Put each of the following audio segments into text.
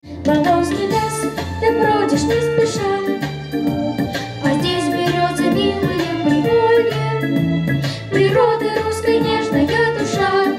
Морозный лес, ты бродишь не спеша, а здесь берется милые приволье. Природы русской нежная душа,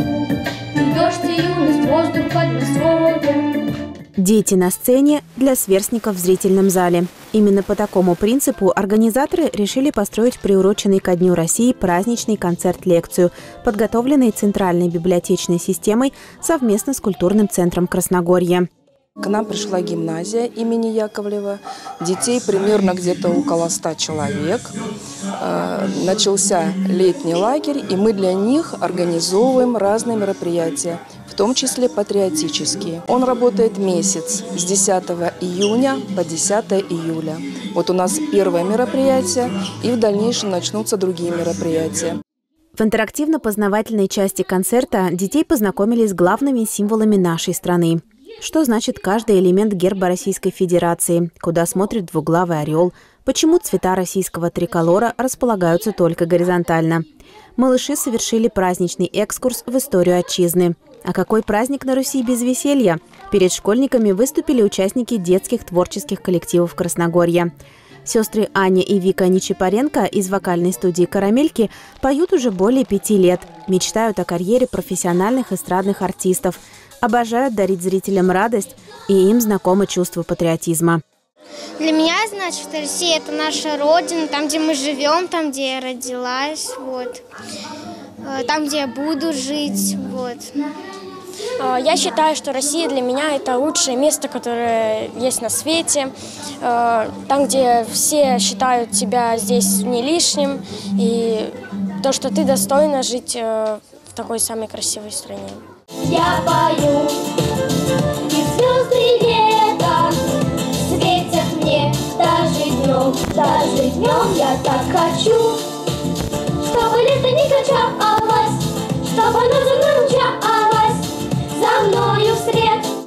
и дождь, и юность, воздух под Подмосковье. Дети на сцене для сверстников в зрительном зале. Именно по такому принципу организаторы решили построить приуроченный ко Дню России праздничный концерт-лекцию, подготовленный Центральной библиотечной системой совместно с культурным центром Красногорья. К нам пришла гимназия имени Яковлева. Детей примерно где-то около 100 человек. Начался летний лагерь, и мы для них организовываем разные мероприятия, в том числе патриотические. Он работает месяц с 10 июня по 10 июля. Вот у нас первое мероприятие, и в дальнейшем начнутся другие мероприятия. В интерактивно-познавательной части концерта детей познакомили с главными символами нашей страны. Что значит каждый элемент герба Российской Федерации, куда смотрит двуглавый орел, почему цвета российского триколора располагаются только горизонтально. Малыши совершили праздничный экскурс в историю отчизны. А какой праздник на Руси без веселья? Перед школьниками выступили участники детских творческих коллективов Красногорья. Сестры Аня и Вика Нечипаренко из вокальной студии «Карамельки» поют уже более 5 лет, мечтают о карьере профессиональных эстрадных артистов, обожают дарить зрителям радость, и им знакомо чувство патриотизма. Для меня, значит, Россия – это наша родина, там, где мы живем, там, где я родилась, вот. Там, где я буду жить, вот. Я считаю, что Россия для меня – это лучшее место, которое есть на свете. Там, где все считают тебя здесь не лишним, и то, что ты достойна жить в такой самой красивой стране. Я пою, и звезды лета светят мне даже днем я так хочу, чтобы лето не кончалось.